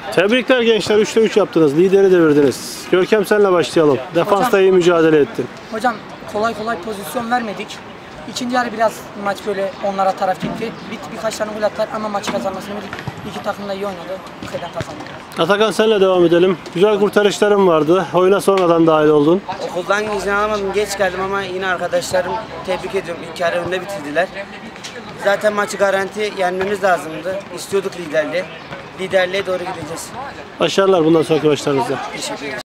Tebrikler gençler, 3'te 3 yaptınız. Lideri devirdiniz. Görkem senle başlayalım. Defansta iyi mücadele ettin. Hocam kolay pozisyon vermedik. İkinci yarı biraz maç böyle onlara taraf gitti. Birkaç tane gol attılar ama maçı kazanmasını bildik. İki takım da iyi oynadı. Bu kadar kazandık. Atakan senle devam edelim. Güzel kurtarışların vardı. Oyuna sonradan dahil oldun. Okuldan izin alamadım. Geç geldim ama yine arkadaşlarım tebrik ediyorum. İlk yarı önde bitirdiler. Zaten maçı garanti yenmemiz lazımdı. İstiyorduk liderliği. Liderliğe doğru gideceğiz. Başarılar bundan sonraki maçlarınızda. Teşekkür ederim.